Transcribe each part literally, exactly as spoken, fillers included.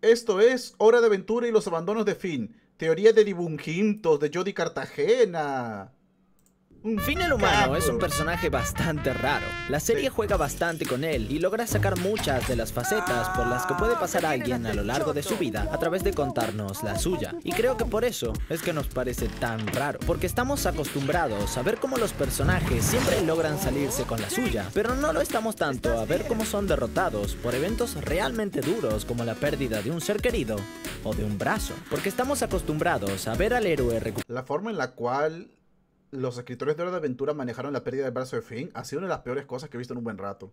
Esto es Hora de Aventura y los abandonos de Finn. Teoría de dibujintos de Jody Cartagena. Finn el humano es un personaje bastante raro. La serie Sí. juega bastante con él y logra sacar muchas de las facetas por las que puede pasar alguien a lo largo de su vida a través de contarnos la suya. Y creo que por eso es que nos parece tan raro, porque estamos acostumbrados a ver cómo los personajes siempre logran salirse con la suya, pero no lo estamos tanto a ver cómo son derrotados por eventos realmente duros como la pérdida de un ser querido o de un brazo, porque estamos acostumbrados a ver al héroe recuperar. La forma en la cual los escritores de Hora de Aventura manejaron la pérdida del brazo de Finn ha sido una de las peores cosas que he visto en un buen rato.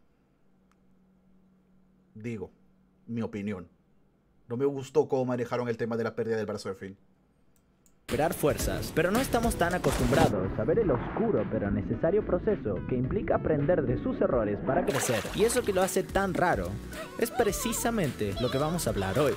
Digo, mi opinión. No me gustó cómo manejaron el tema de la pérdida del brazo de Finn. recuperar fuerzas, pero no estamos tan acostumbrados a ver el oscuro pero necesario proceso que implica aprender de sus errores para crecer. Y eso que lo hace tan raro es precisamente lo que vamos a hablar hoy.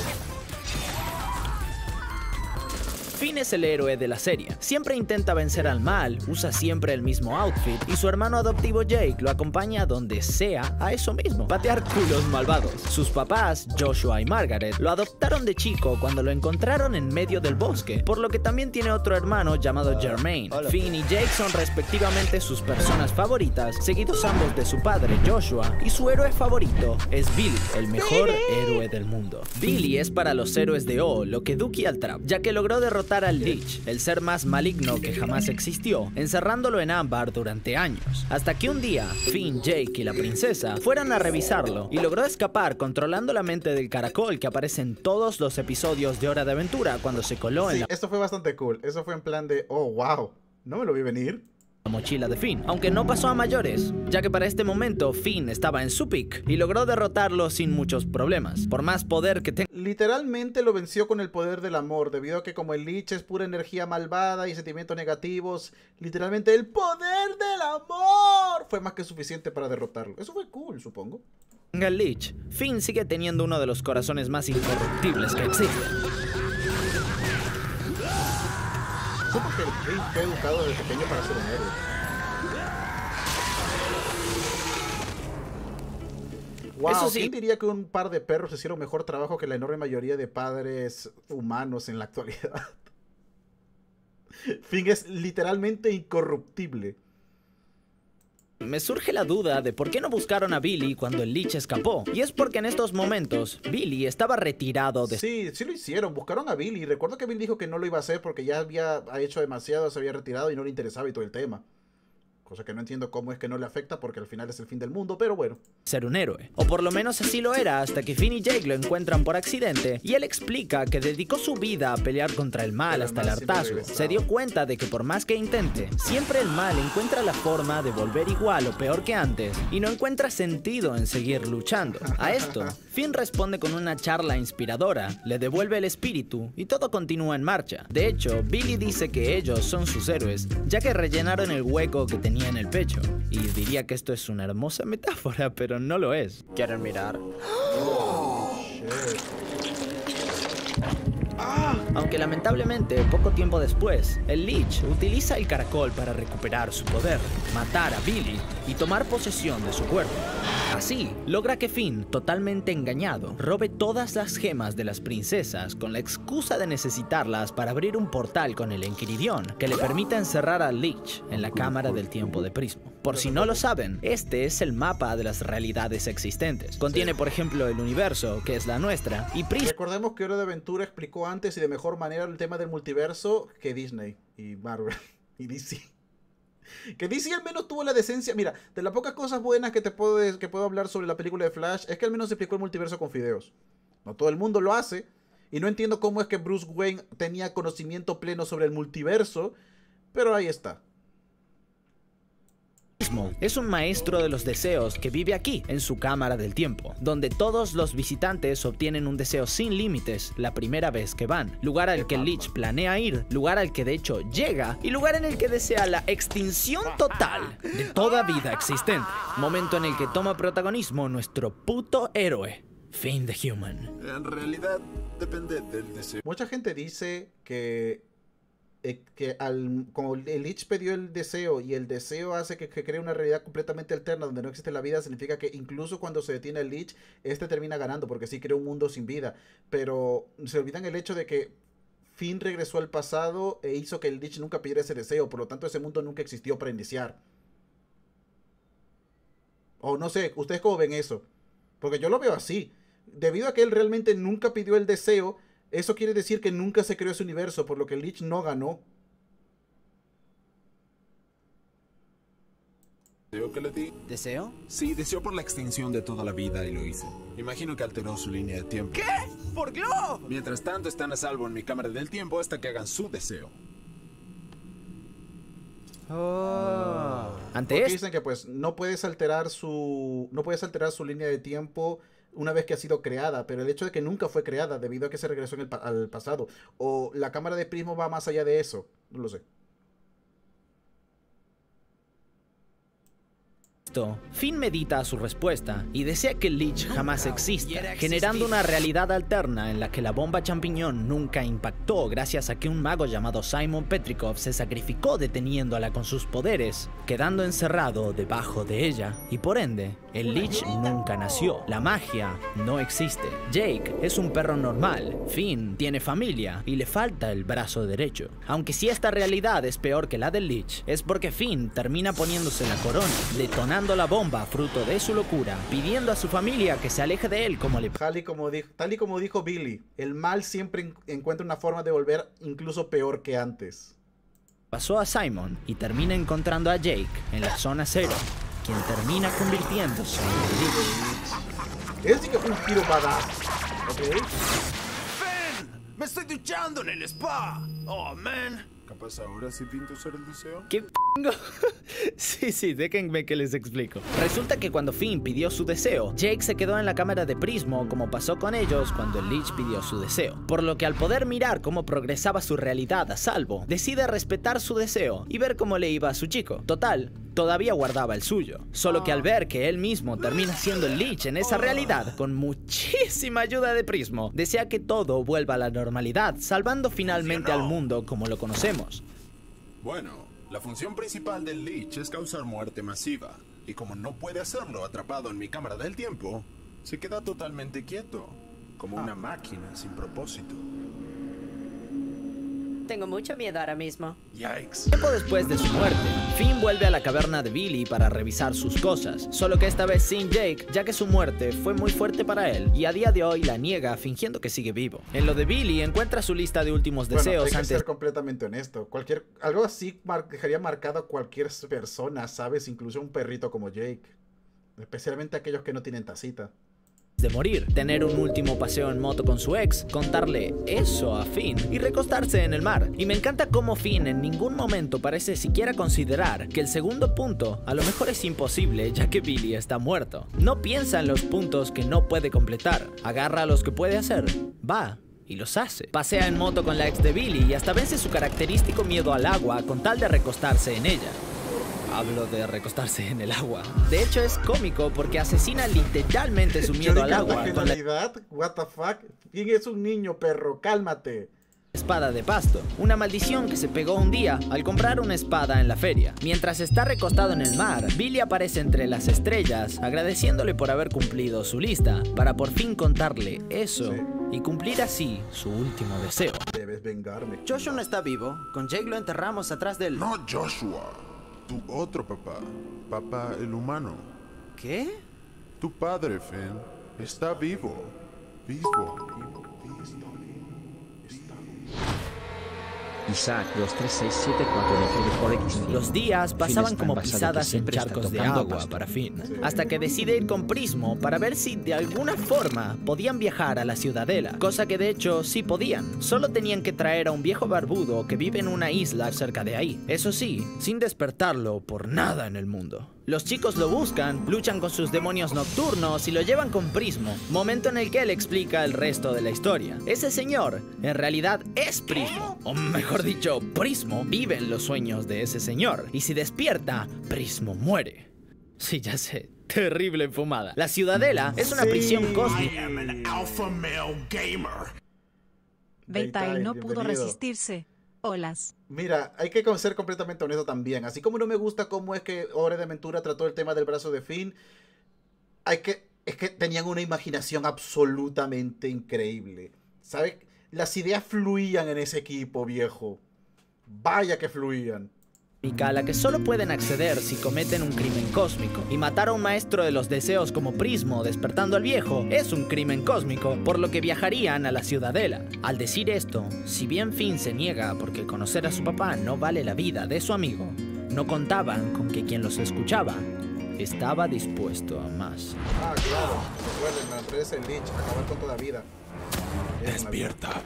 Finn es el héroe de la serie. Siempre intenta vencer al mal, usa siempre el mismo outfit y su hermano adoptivo Jake lo acompaña donde sea a eso mismo, patear culos malvados. Sus papás, Joshua y Margaret, lo adoptaron de chico cuando lo encontraron en medio del bosque, por lo que también tiene otro hermano llamado Jermaine. Finn y Jake son respectivamente sus personas favoritas, seguidos ambos de su padre Joshua, y su héroe favorito es Billy, el mejor héroe del mundo. Billy es para los héroes de O lo que Dookie al Trap, ya que logró derrotar al Lich, el ser más maligno que jamás existió, encerrándolo en ámbar durante años, hasta que un día Finn, Jake y la princesa fueron a revisarlo y logró escapar controlando la mente del caracol que aparece en todos los episodios de Hora de Aventura cuando se coló en Sí, la esto fue bastante cool. Eso fue en plan de, oh, wow, no me lo vi venir. mochila de Finn, aunque no pasó a mayores, ya que para este momento Finn estaba en su pick y logró derrotarlo sin muchos problemas, por más poder que tenga. Literalmente lo venció con el poder del amor, debido a que como el Lich es pura energía malvada y sentimientos negativos, literalmente el poder del amor fue más que suficiente para derrotarlo. Eso fue cool, supongo. El Lich, Finn sigue teniendo uno de los corazones más incorruptibles que existen. Fue porque el Finn fue educado desde pequeño para ser un héroe. Wow, Eso sí. ¿Quién diría que un par de perros hicieron mejor trabajo que la enorme mayoría de padres humanos en la actualidad? Finn es literalmente incorruptible. Me surge la duda de por qué no buscaron a Billy cuando el Lich escapó. Y es porque en estos momentos Billy estaba retirado de... Sí, sí lo hicieron, buscaron a Billy. Recuerdo que Billy dijo que no lo iba a hacer porque ya había hecho demasiado, se había retirado y no le interesaba y todo el tema. Cosa que no entiendo cómo es que no le afecta porque al final es el fin del mundo, pero bueno. ser un héroe. O por lo menos así lo era hasta que Finn y Jake lo encuentran por accidente y él explica que dedicó su vida a pelear contra el mal Pero hasta el el mal siempre hartazgo. regresaba. Se dio cuenta de que por más que intente, siempre el mal encuentra la forma de volver igual o peor que antes y no encuentra sentido en seguir luchando. A esto, Finn responde con una charla inspiradora, le devuelve el espíritu y todo continúa en marcha. De hecho, Billy dice que ellos son sus héroes, ya que rellenaron el hueco que tenía en el pecho. Y diría que esto es una hermosa metáfora, pero no lo es. ¿Quieren mirar? Shit. Aunque lamentablemente, poco tiempo después, el Lich utiliza el caracol para recuperar su poder, matar a Billy y tomar posesión de su cuerpo. Así, logra que Finn, totalmente engañado, robe todas las gemas de las princesas con la excusa de necesitarlas para abrir un portal con el Enquiridión que le permita encerrar al Lich en la cámara del tiempo de Prismo. Por si no lo saben, este es el mapa de las realidades existentes. Contiene, por ejemplo, el universo, que es la nuestra, y Prismo. Recordemos que Hora de Aventura explicó antes y de mejor manera el tema del multiverso que Disney y Marvel y D C. Que D C al menos tuvo la decencia. Mira, de las pocas cosas buenas que te puedo, que puedo hablar sobre la película de Flash es que al menos explicó el multiverso con fideos. No todo el mundo lo hace. Y no entiendo cómo es que Bruce Wayne tenía conocimiento pleno sobre el multiverso. Pero ahí está. Es un maestro de los deseos que vive aquí, en su cámara del tiempo, donde todos los visitantes obtienen un deseo sin límites la primera vez que van, lugar al que el Lich planea ir, lugar al que de hecho llega y lugar en el que desea la extinción total de toda vida existente, momento en el que toma protagonismo nuestro puto héroe, Finn the Human. En realidad, depende del deseo. Mucha gente dice que eh, que al, como el Lich pidió el deseo y el deseo hace que, que cree una realidad completamente alterna donde no existe la vida, significa que incluso cuando se detiene el Lich, este termina ganando porque sí crea un mundo sin vida. Pero se olvidan el hecho de que Finn regresó al pasado e hizo que el Lich nunca pidiera ese deseo, por lo tanto ese mundo nunca existió para iniciar. O no sé, ¿ustedes cómo ven eso? Porque yo lo veo así. Debido a que él realmente nunca pidió el deseo, eso quiere decir que nunca se creó ese universo, por lo que el Lich no ganó. ¿Deseo que le di? ¿Deseo? Sí, deseó por la extinción de toda la vida y lo hice. Imagino que alteró su línea de tiempo. ¿Qué? ¿Por qué no? Mientras tanto, están a salvo en mi cámara del tiempo hasta que hagan su deseo. Oh. Ante Porque esto, dicen que pues no puedes alterar su no puedes alterar su línea de tiempo una vez que ha sido creada, pero el hecho de que nunca fue creada debido a que se regresó en el pa al pasado, o la cámara de Prismo va más allá de eso, no lo sé. Finn medita su respuesta y desea que el Lich jamás exista, generando una realidad alterna en la que la bomba champiñón nunca impactó gracias a que un mago llamado Simon Petrikov se sacrificó deteniéndola con sus poderes, quedando encerrado debajo de ella, y por ende, el Lich nunca nació. La magia no existe. Jake es un perro normal, Finn tiene familia y le falta el brazo derecho. Aunque si esta realidad es peor que la del Lich, es porque Finn termina poniéndose la corona, detonando la bomba fruto de su locura, pidiendo a su familia que se aleje de él como le... Tal y como dijo, tal y como dijo Billy, el mal siempre en encuentra una forma de volver incluso peor que antes. Pasó a Simon y termina encontrando a Jake en la zona cero, quien termina convirtiéndose en el Lich. Ese sí que fue un tiro badass, ¿ok? ¡Fen! ¡Me estoy duchando en el spa! ¡Oh, man! ¿Capaz ahora sí pinto usar el deseo? ¿Qué p***? Sí, sí, déjenme que les explico. Resulta que cuando Finn pidió su deseo, Jake se quedó en la cámara de Prismo, como pasó con ellos cuando el Lich pidió su deseo. Por lo que al poder mirar cómo progresaba su realidad a salvo, decide respetar su deseo y ver cómo le iba a su chico. Total, todavía guardaba el suyo. Solo que al ver que él mismo termina siendo el Lich en esa realidad, con muchísima ayuda de Prismo, desea que todo vuelva a la normalidad, salvando finalmente al mundo como lo conocemos. Bueno, la función principal del Lich es causar muerte masiva. Y como no puede hacerlo atrapado en mi cámara del tiempo, se queda totalmente quieto, como una máquina sin propósito. Tengo mucho miedo ahora mismo. Yikes. Tiempo después de su muerte, Finn vuelve a la caverna de Billy para revisar sus cosas, solo que esta vez sin Jake, ya que su muerte fue muy fuerte para él y a día de hoy la niega fingiendo que sigue vivo. En lo de Billy encuentra su lista de últimos deseos bueno, hay que antes... ser completamente honesto. Cualquier, algo así mar dejaría marcado a cualquier persona, ¿sabes? Incluso un perrito como Jake. Especialmente aquellos que no tienen tacita. de morir, tener un último paseo en moto con su ex, contarle eso a Finn y recostarse en el mar. Y me encanta cómo Finn en ningún momento parece siquiera considerar que el segundo punto a lo mejor es imposible ya que Billy está muerto. No piensa en los puntos que no puede completar, agarra los que puede hacer, va y los hace. Pasea en moto con la ex de Billy y hasta vence su característico miedo al agua con tal de recostarse en ella. Hablo de recostarse en el agua. De hecho es cómico porque asesina literalmente su miedo al agua con la what the fuck. ¿Quién es un niño, perro? Cálmate. Espada de pasto, una maldición que se pegó un día al comprar una espada en la feria. Mientras está recostado en el mar, Billy aparece entre las estrellas agradeciéndole por haber cumplido su lista para por fin contarle eso sí. Y cumplir así su último deseo. Debes vengarme. Joshua no está vivo, con Jake lo enterramos atrás del... No Joshua, tu otro papá, papá el humano. ¿Qué? Tu padre, Finn, está vivo, vivo, vivo, vivo. Isaac dos tres seis siete cuatro. Los días pasaban como pisadas en charcos de agua para Finn, hasta que decide ir con Prismo para ver si de alguna forma podían viajar a la Ciudadela, cosa que de hecho sí podían, solo tenían que traer a un viejo barbudo que vive en una isla cerca de ahí, eso sí, sin despertarlo por nada en el mundo. Los chicos lo buscan, luchan con sus demonios nocturnos y lo llevan con Prismo, momento en el que él explica el resto de la historia. Ese señor, en realidad es Prismo, o mejor dicho, Prismo vive en los sueños de ese señor, y si despierta, Prismo muere. Sí, ya sé, terrible fumada. La Ciudadela es una sí. prisión cósmica. Betail no pudo resistirse. Olas. Mira, hay que ser completamente honesto también. Así como no me gusta cómo es que Hora de Aventura trató el tema del brazo de Finn, hay que, es que tenían una imaginación absolutamente increíble. ¿Sabes? Las ideas fluían en ese equipo, viejo. Vaya que fluían. A la que solo pueden acceder si cometen un crimen cósmico. Y matar a un maestro de los deseos como Prismo, despertando al viejo, es un crimen cósmico, por lo que viajarían a la Ciudadela. Al decir esto, si bien Finn se niega porque conocer a su papá no vale la vida de su amigo, no contaban con que quien los escuchaba estaba dispuesto a más. Ah, claro. Recuerden, la empresa del Lich, acabar con toda vida. Despierta.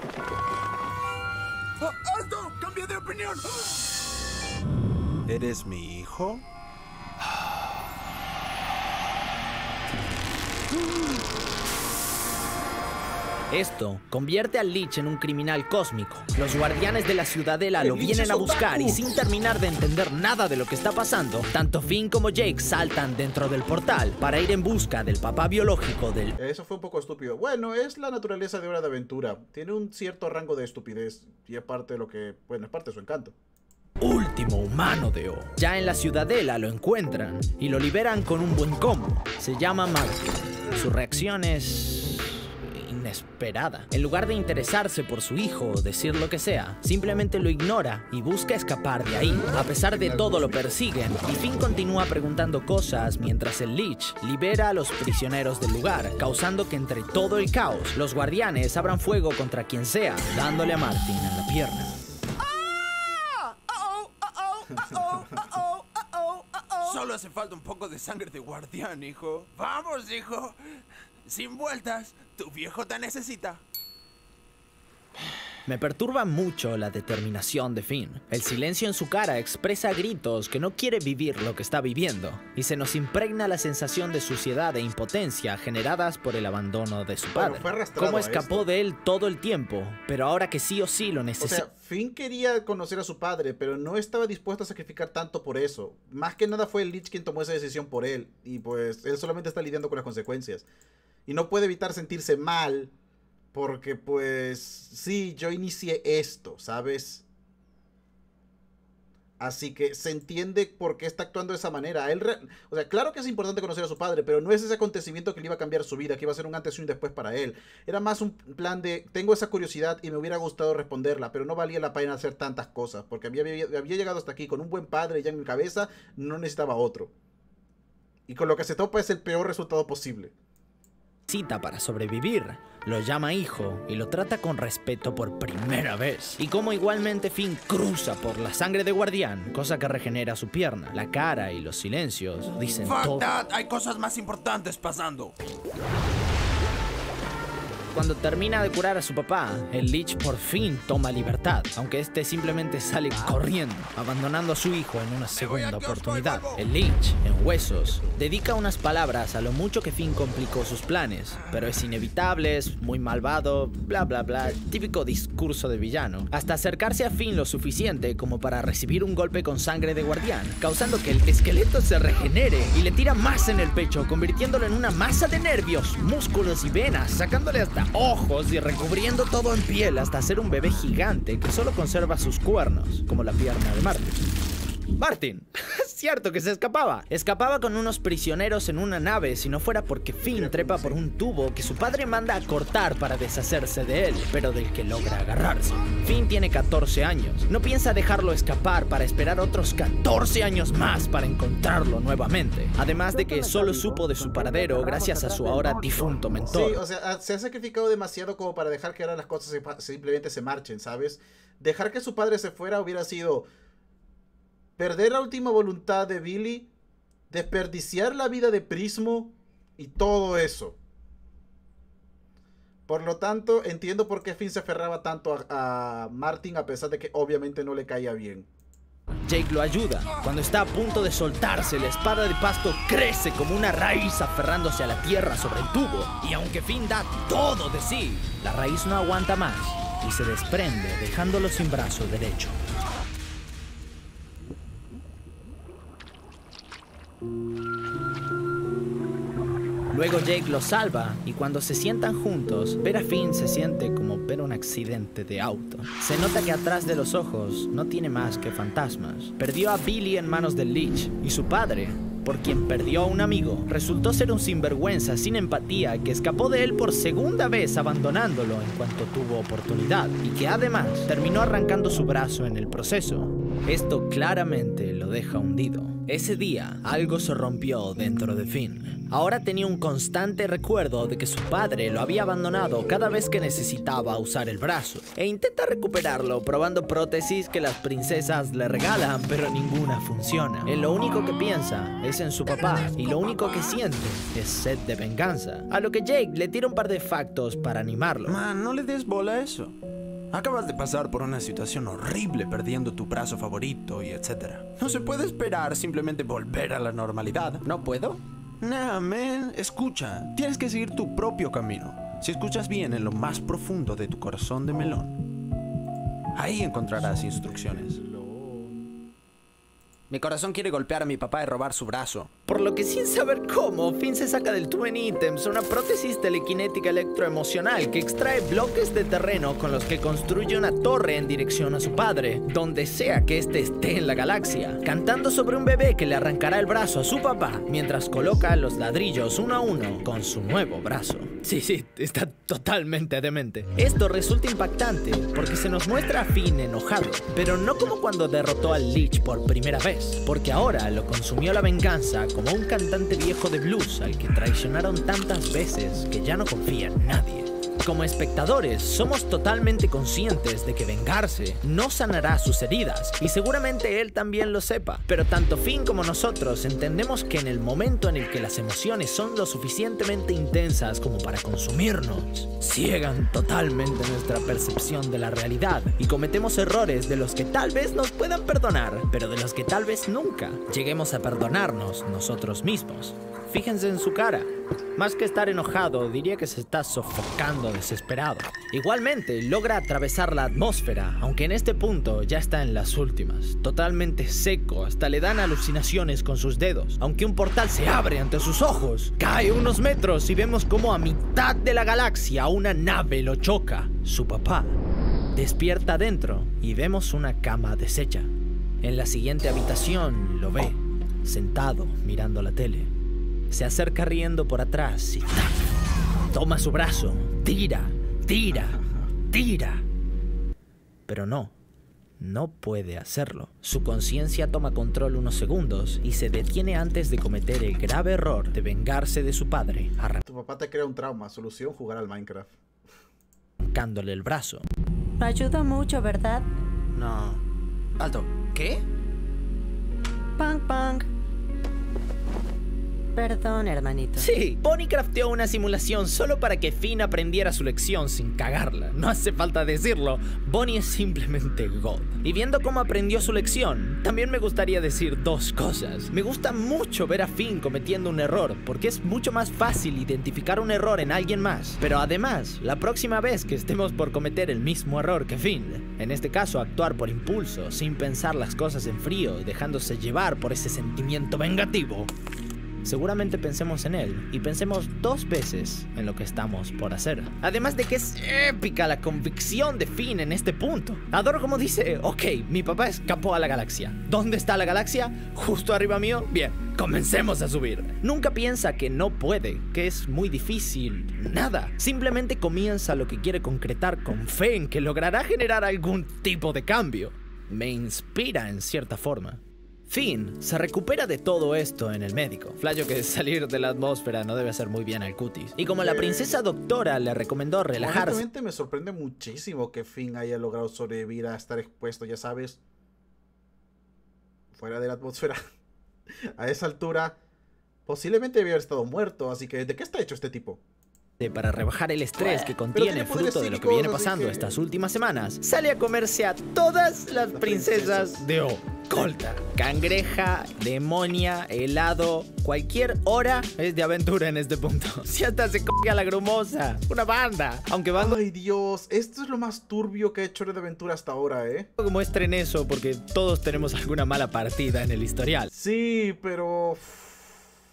¡Oh, ¡Alto! ¡Cambié de opinión! ¿Eres mi hijo? Esto convierte al Lich en un criminal cósmico. Los guardianes de la Ciudadela lo vienen a buscar y sin terminar de entender nada de lo que está pasando, tanto Finn como Jake saltan dentro del portal para ir en busca del papá biológico del... Eso fue un poco estúpido. Bueno, es la naturaleza de Hora de Aventura. Tiene un cierto rango de estupidez y es parte de lo que... Bueno, es parte de su encanto. Último humano de O. Ya en la Ciudadela lo encuentran y lo liberan con un buen combo. Se llama Martin. Su reacción es... inesperada. En lugar de interesarse por su hijo o decir lo que sea, simplemente lo ignora y busca escapar de ahí. A pesar de todo lo persiguen y Finn continúa preguntando cosas mientras el Lich libera a los prisioneros del lugar, causando que entre todo el caos los guardianes abran fuego contra quien sea, dándole a Martin en la pierna. Solo hace falta un poco de sangre de guardián, hijo. Vamos, hijo. Sin vueltas. Tu viejo te necesita. Me perturba mucho la determinación de Finn. El silencio en su cara expresa a gritos que no quiere vivir lo que está viviendo, y se nos impregna la sensación de suciedad e impotencia generadas por el abandono de su padre. Bueno, Cómo escapó de él todo el tiempo, pero ahora que sí o sí lo necesita. O sea, Finn quería conocer a su padre, pero no estaba dispuesto a sacrificar tanto por eso. Más que nada fue el Lich quien tomó esa decisión por él, y pues él solamente está lidiando con las consecuencias. Y no puede evitar sentirse mal, porque pues sí, yo inicié esto, ¿sabes? Así que se entiende por qué está actuando de esa manera. Él re... O sea, claro que es importante conocer a su padre, pero no es ese acontecimiento que le iba a cambiar su vida, que iba a ser un antes y un después para él. Era más un plan de, tengo esa curiosidad y me hubiera gustado responderla, pero no valía la pena hacer tantas cosas, porque había, había, había llegado hasta aquí con un buen padre ya en mi cabeza, no necesitaba otro. Y con lo que se topa es el peor resultado posible. Para sobrevivir, lo llama hijo y lo trata con respeto por primera vez. Y como igualmente Finn cruza por la sangre de guardián, cosa que regenera su pierna, la cara y los silencios dicen Fuck todo. that. Hay cosas más importantes pasando. Cuando termina de curar a su papá, el Lich por fin toma libertad, aunque este simplemente sale corriendo, abandonando a su hijo en una segunda oportunidad. El Lich, en huesos, dedica unas palabras a lo mucho que Finn complicó sus planes, pero es inevitable, es muy malvado, bla bla bla, típico discurso de villano, hasta acercarse a Finn lo suficiente como para recibir un golpe con sangre de guardián, causando que el esqueleto se regenere y le tira más en el pecho, convirtiéndolo en una masa de nervios, músculos y venas, sacándole hasta ojos y recubriendo todo en piel hasta hacer un bebé gigante que solo conserva sus cuernos, como la pierna de Martin. Martin, es cierto que se escapaba. Escapaba con unos prisioneros en una nave si no fuera porque Finn trepa por un tubo que su padre manda a cortar para deshacerse de él, pero del que logra agarrarse. Finn tiene catorce años. No piensa dejarlo escapar para esperar otros catorce años más para encontrarlo nuevamente. Además de que solo supo de su paradero gracias a su ahora difunto mentor. Sí, o sea, se ha sacrificado demasiado como para dejar que ahora las cosas simplemente se marchen, ¿sabes? Dejar que su padre se fuera hubiera sido perder la última voluntad de Billy, desperdiciar la vida de Prismo y todo eso. Por lo tanto, entiendo por qué Finn se aferraba tanto a, a Martin, a pesar de que obviamente no le caía bien. Jake lo ayuda. Cuando está a punto de soltarse, la espada de pasto crece como una raíz aferrándose a la tierra sobre el tubo. Y aunque Finn da todo de sí, la raíz no aguanta más y se desprende, dejándolo sin brazo derecho. Luego Jake lo salva y cuando se sientan juntos, ver a Finn se siente como ver un accidente de auto. Se nota que atrás de los ojos no tiene más que fantasmas. Perdió a Billy en manos del Lich y su padre, por quien perdió a un amigo, resultó ser un sinvergüenza sin empatía que escapó de él por segunda vez abandonándolo en cuanto tuvo oportunidad y que además terminó arrancando su brazo en el proceso. Esto claramente lo deja hundido. Ese día algo se rompió dentro de Finn. Ahora tenía un constante recuerdo de que su padre lo había abandonado cada vez que necesitaba usar el brazo e intenta recuperarlo probando prótesis que las princesas le regalan, pero ninguna funciona. Él lo único que piensa es en su papá y lo único que siente es sed de venganza, a lo que Jake le tira un par de factos para animarlo. Man, no le des bola a eso. Acabas de pasar por una situación horrible perdiendo tu brazo favorito y etcétera. No se puede esperar simplemente volver a la normalidad. ¿No puedo? Nah, man, escucha. Tienes que seguir tu propio camino. Si escuchas bien en lo más profundo de tu corazón de melón, ahí encontrarás instrucciones. Mi corazón quiere golpear a mi papá y robar su brazo. Por lo que sin saber cómo, Finn se saca del Twin Items una prótesis telequinética electroemocional que extrae bloques de terreno con los que construye una torre en dirección a su padre, donde sea que éste esté en la galaxia, cantando sobre un bebé que le arrancará el brazo a su papá mientras coloca los ladrillos uno a uno con su nuevo brazo. Sí, sí, está totalmente demente. Esto resulta impactante porque se nos muestra a Finn enojado, pero no como cuando derrotó al Lich por primera vez, porque ahora lo consumió la venganza como un cantante viejo de blues al que traicionaron tantas veces que ya no confía en nadie. Como espectadores, somos totalmente conscientes de que vengarse no sanará sus heridas, y seguramente él también lo sepa. Pero tanto Finn como nosotros entendemos que en el momento en el que las emociones son lo suficientemente intensas como para consumirnos, ciegan totalmente nuestra percepción de la realidad y cometemos errores de los que tal vez nos puedan perdonar, pero de los que tal vez nunca lleguemos a perdonarnos nosotros mismos. Fíjense en su cara. Más que estar enojado, diría que se está sofocando desesperado. Igualmente, logra atravesar la atmósfera, aunque en este punto ya está en las últimas. Totalmente seco, hasta le dan alucinaciones con sus dedos. Aunque un portal se abre ante sus ojos, cae unos metros y vemos como a mitad de la galaxia una nave lo choca. Su papá despierta adentro y vemos una cama deshecha. En la siguiente habitación lo ve, sentado mirando la tele. Se acerca riendo por atrás y ¡tac! Toma su brazo, tira, tira, tira. Pero no, no puede hacerlo. Su conciencia toma control unos segundos y se detiene antes de cometer el grave error de vengarse de su padre, Tu papá te crea un trauma, solución jugar al Minecraft. arrancándole el brazo. Ayuda mucho, ¿verdad? No. Alto. ¿Qué? Punk, punk. Perdón, hermanito. Sí, Bonnie crafteó una simulación solo para que Finn aprendiera su lección sin cagarla. No hace falta decirlo, Bonnie es simplemente God. Y viendo cómo aprendió su lección, también me gustaría decir dos cosas. Me gusta mucho ver a Finn cometiendo un error, porque es mucho más fácil identificar un error en alguien más. Pero además, la próxima vez que estemos por cometer el mismo error que Finn, en este caso actuar por impulso, sin pensar las cosas en frío y dejándose llevar por ese sentimiento vengativo, seguramente pensemos en él y pensemos dos veces en lo que estamos por hacer. Además de que es épica la convicción de Finn en este punto. Adoro como dice, ok, mi papá escapó a la galaxia. ¿Dónde está la galaxia? ¿Justo arriba mío? Bien, comencemos a subir. Nunca piensa que no puede, que es muy difícil, nada. Simplemente comienza lo que quiere concretar con fe en que logrará generar algún tipo de cambio. Me inspira en cierta forma. Finn se recupera de todo esto en el médico. Flayo que salir de la atmósfera no debe hacer muy bien al cutis. Y como la princesa doctora le recomendó relajarse... Honestamente me sorprende muchísimo que Finn haya logrado sobrevivir a estar expuesto, ya sabes, fuera de la atmósfera. A esa altura, posiblemente debía haber estado muerto, así que ¿de qué está hecho este tipo? Para rebajar el estrés que contiene fruto de lo que viene pasando que... estas últimas semanas, sale a comerse a todas las princesas de Ocolta. Cangreja, demonia, helado, cualquier hora es de aventura en este punto. Si hasta se coge a la grumosa, una banda. Aunque van... Ay Dios, esto es lo más turbio que ha hecho Hora de Aventura hasta ahora, ¿eh? Muestren eso porque todos tenemos alguna mala partida en el historial. Sí, pero...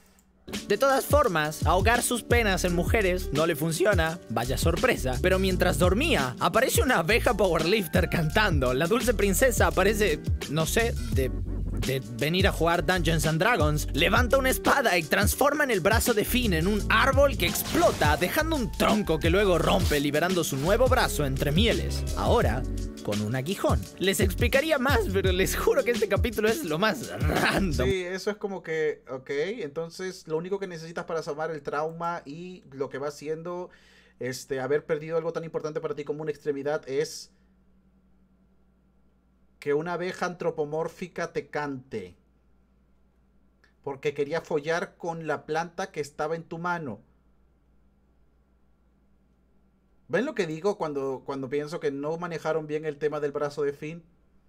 De todas formas, ahogar sus penas en mujeres no le funciona, vaya sorpresa. Pero mientras dormía, aparece una abeja powerlifter cantando. La dulce princesa aparece, no sé, de... de venir a jugar Dungeons and Dragons, levanta una espada y transforma en el brazo de Finn en un árbol que explota, dejando un tronco que luego rompe, liberando su nuevo brazo entre mieles. Ahora, con un aguijón. Les explicaría más, pero les juro que este capítulo es lo más random. Sí, eso es como que, ok, entonces lo único que necesitas para salvar el trauma y lo que va siendo este, haber perdido algo tan importante para ti como una extremidad es que una abeja antropomórfica te cante. Porque quería follar con la planta que estaba en tu mano. ¿Ven lo que digo cuando, cuando pienso que no manejaron bien el tema del brazo de Finn?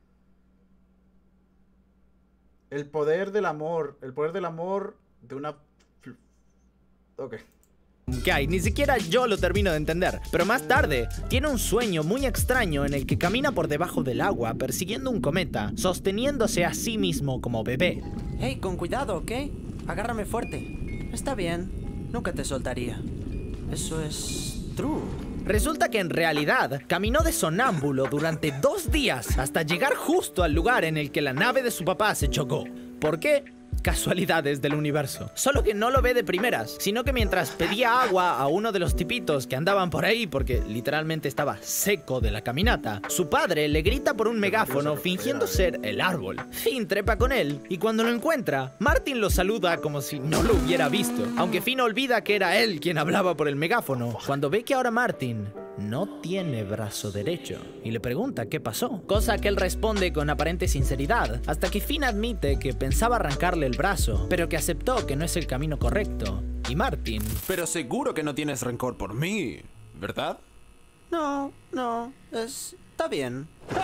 El poder del amor. El poder del amor de una... Ok. Que hay, ni siquiera yo lo termino de entender. Pero más tarde, tiene un sueño muy extraño en el que camina por debajo del agua persiguiendo un cometa, sosteniéndose a sí mismo como bebé. Hey, con cuidado, ¿ok? Agárrame fuerte. Está bien, nunca te soltaría. Eso es... true. Resulta que en realidad caminó de sonámbulo durante dos días hasta llegar justo al lugar en el que la nave de su papá se chocó. ¿Por qué? Casualidades del universo. Solo que no lo ve de primeras, sino que mientras pedía agua a uno de los tipitos que andaban por ahí porque literalmente estaba seco de la caminata, su padre le grita por un megáfono fingiendo ser el árbol. Finn trepa con él y cuando lo encuentra, Martin lo saluda como si no lo hubiera visto, aunque Finn olvida que era él quien hablaba por el megáfono cuando ve que ahora Martin no tiene brazo derecho y le pregunta qué pasó, cosa que él responde con aparente sinceridad, hasta que Finn admite que pensaba arrancarle el brazo, pero que aceptó que no es el camino correcto. Y Martin... Pero seguro que no tienes rencor por mí, ¿verdad? No, no, es... está bien.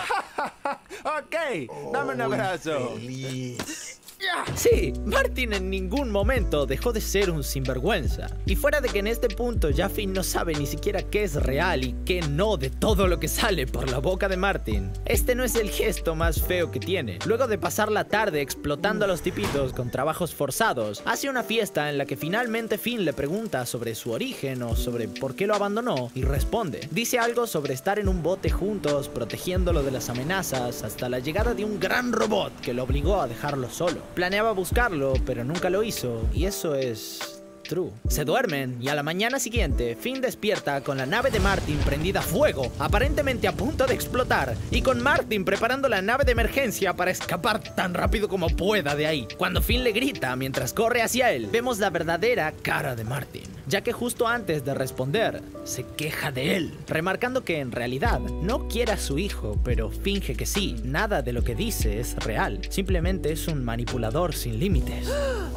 Ok, dame un abrazo. Feliz. Sí, Martin en ningún momento dejó de ser un sinvergüenza. Y fuera de que en este punto ya Finn no sabe ni siquiera qué es real y qué no de todo lo que sale por la boca de Martin, este no es el gesto más feo que tiene. Luego de pasar la tarde explotando a los tipitos con trabajos forzados, hace una fiesta en la que finalmente Finn le pregunta sobre su origen o sobre por qué lo abandonó y responde. Dice algo sobre estar en un bote juntos, protegiéndolo de las amenazas, hasta la llegada de un gran robot que lo obligó a dejarlo solo. Planeaba buscarlo, pero nunca lo hizo, y eso es... true. Se duermen y a la mañana siguiente, Finn despierta con la nave de Martin prendida a fuego, aparentemente a punto de explotar, y con Martin preparando la nave de emergencia para escapar tan rápido como pueda de ahí. Cuando Finn le grita mientras corre hacia él, vemos la verdadera cara de Martin, ya que justo antes de responder, se queja de él, remarcando que en realidad no quiere a su hijo, pero finge que sí. Nada de lo que dice es real, simplemente es un manipulador sin límites.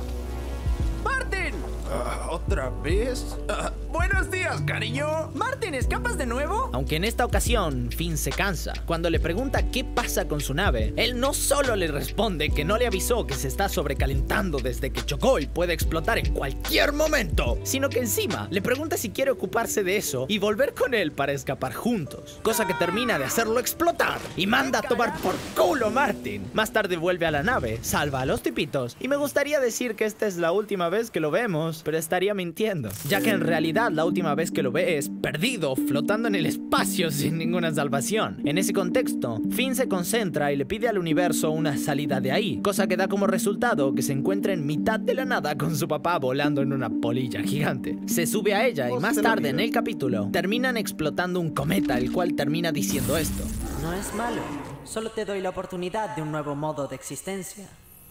¡Martin! Uh, ¿Otra vez? Uh, ¡Buenos días, cariño! ¡Martin, escapas de nuevo! Aunque en esta ocasión, Finn se cansa. Cuando le pregunta qué pasa con su nave, él no solo le responde que no le avisó que se está sobrecalentando desde que chocó y puede explotar en cualquier momento, sino que encima le pregunta si quiere ocuparse de eso y volver con él para escapar juntos, cosa que termina de hacerlo explotar y manda a tomar por culo a Martin. Más tarde vuelve a la nave, salva a los tipitos y me gustaría decir que esta es la última vez que lo vemos, pero estaría mintiendo, ya que en realidad la última vez que lo ve es perdido, flotando en el espacio sin ninguna salvación. En ese contexto, Finn se concentra y le pide al universo una salida de ahí, cosa que da como resultado que se encuentra en mitad de la nada con su papá volando en una polilla gigante. Se sube a ella y más tarde en el capítulo terminan explotando un cometa, el cual termina diciendo esto: No es malo, solo te doy la oportunidad de un nuevo modo de existencia.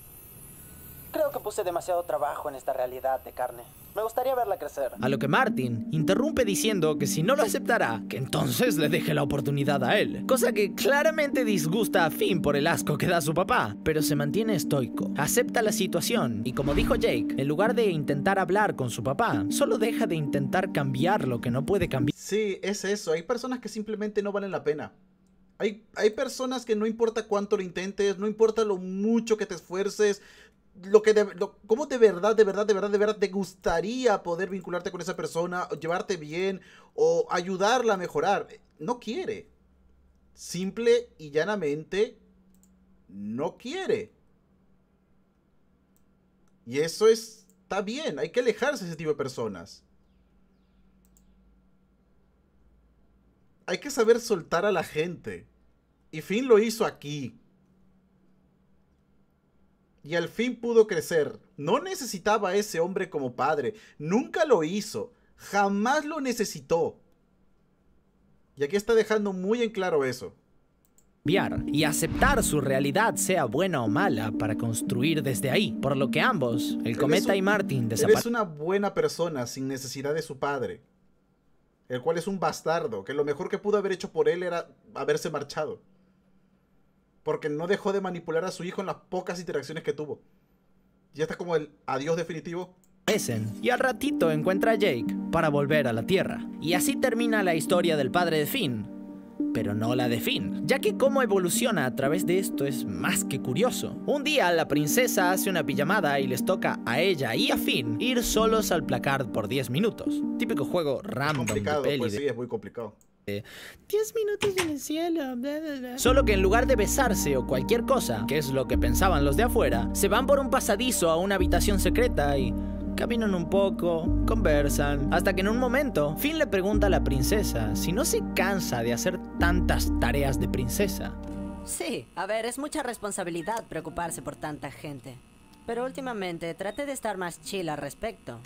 Creo que puse demasiado trabajo en esta realidad de carne. Me gustaría verla crecer. A lo que Martin interrumpe diciendo que si no lo aceptará, que entonces le deje la oportunidad a él. Cosa que claramente disgusta a Finn por el asco que da su papá, pero se mantiene estoico. Acepta la situación y, como dijo Jake, en lugar de intentar hablar con su papá, solo deja de intentar cambiar lo que no puede cambiar. Sí, es eso. Hay personas que simplemente no valen la pena. Hay, hay personas que no importa cuánto lo intentes, no importa lo mucho que te esfuerces, lo que de, lo, cómo de verdad, de verdad, de verdad, de verdad te gustaría poder vincularte con esa persona, o llevarte bien, o ayudarla a mejorar. No quiere. Simple y llanamente no quiere. Y eso es Está bien, hay que alejarse de ese tipo de personas. Hay que saber soltar a la gente. Y Finn lo hizo aquí. Y al fin pudo crecer. No necesitaba a ese hombre como padre. Nunca lo hizo. Jamás lo necesitó. Y aquí está dejando muy en claro eso. Y aceptar su realidad, sea buena o mala, para construir desde ahí. Por lo que ambos, el cometa y Martin, desaparecen. Él es una buena persona sin necesidad de su padre. El cual es un bastardo. Que lo mejor que pudo haber hecho por él era haberse marchado. Porque no dejó de manipular a su hijo en las pocas interacciones que tuvo. Ya está como el adiós definitivo. Y al ratito encuentra a Jake para volver a la Tierra. Y así termina la historia del padre de Finn. Pero no la de Finn, ya que cómo evoluciona a través de esto es más que curioso. Un día la princesa hace una pijamada y les toca a ella y a Finn ir solos al placard por diez minutos. Típico juego random complicado, de peli. Pues de... sí, es muy complicado. diez minutos en el cielo, bla, bla, bla. Solo que en lugar de besarse o cualquier cosa, que es lo que pensaban los de afuera, se van por un pasadizo a una habitación secreta y caminan un poco, conversan, hasta que en un momento Finn le pregunta a la princesa si no se cansa de hacer tantas tareas de princesa. Sí, a ver, es mucha responsabilidad preocuparse por tanta gente. Pero últimamente traté de estar más chill al respecto.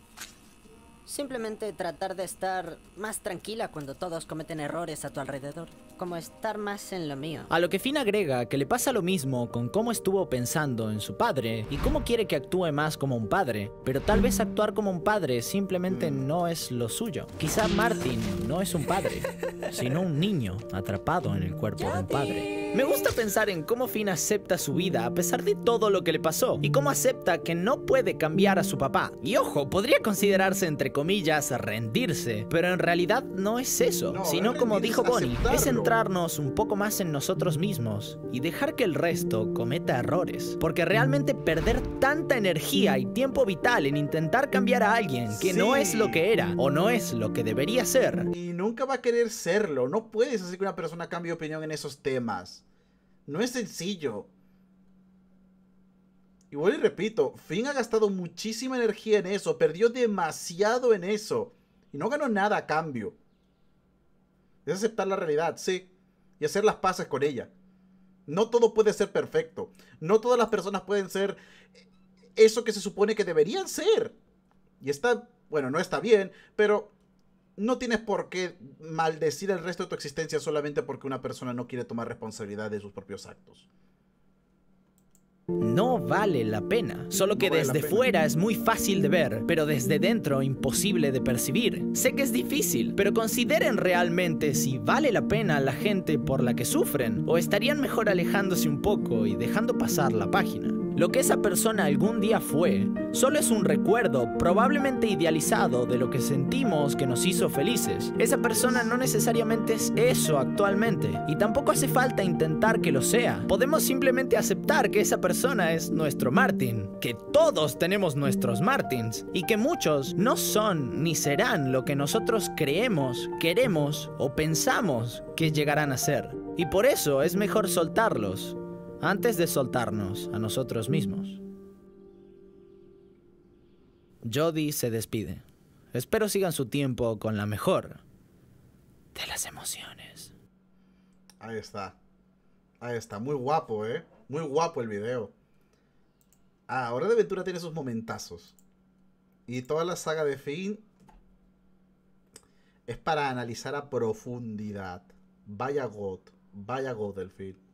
Simplemente tratar de estar más tranquila cuando todos cometen errores a tu alrededor. Como estar más en lo mío. A lo que Finn agrega que le pasa lo mismo con cómo estuvo pensando en su padre y cómo quiere que actúe más como un padre. Pero tal vez actuar como un padre simplemente no es lo suyo. Quizá Martin no es un padre, sino un niño atrapado en el cuerpo de un padre. Me gusta pensar en cómo Finn acepta su vida a pesar de todo lo que le pasó y cómo acepta que no puede cambiar a su papá. Y ojo, podría considerarse entre comillas rendirse, pero en realidad no es eso, no, sino como dijo Bonnie, es centrarnos un poco más en nosotros mismos y dejar que el resto cometa errores, porque realmente perder tanta energía y tiempo vital en intentar cambiar a alguien que sí. no es lo que era o no es lo que debería ser. Y nunca va a querer serlo, no puedes hacer que una persona cambie de opinión en esos temas. No es sencillo. Igual y repito, Finn ha gastado muchísima energía en eso, perdió demasiado en eso y no ganó nada a cambio. Es aceptar la realidad, sí, y hacer las paces con ella. No todo puede ser perfecto, no todas las personas pueden ser eso que se supone que deberían ser. Y está, bueno, no está bien, pero no tienes por qué maldecir el resto de tu existencia solamente porque una persona no quiere tomar responsabilidad de sus propios actos. No vale la pena, solo que no vale desde fuera es muy fácil de ver, pero desde dentro imposible de percibir. Sé que es difícil, pero consideren realmente si vale la pena la gente por la que sufren, o estarían mejor alejándose un poco y dejando pasar la página. Lo que esa persona algún día fue, solo es un recuerdo probablemente idealizado de lo que sentimos que nos hizo felices. Esa persona no necesariamente es eso actualmente, y tampoco hace falta intentar que lo sea. Podemos simplemente aceptar que esa persona es nuestro Martin, que todos tenemos nuestros Martins, y que muchos no son ni serán lo que nosotros creemos, queremos o pensamos que llegarán a ser. Y por eso es mejor soltarlos antes de soltarnos a nosotros mismos. Jodie se despide. Espero sigan su tiempo con la mejor de las emociones. Ahí está. Ahí está. Muy guapo, ¿eh? Muy guapo el video. Ah, Hora de Aventura tiene sus momentazos. Y toda la saga de Finn es para analizar a profundidad. Vaya God. Vaya God del Finn.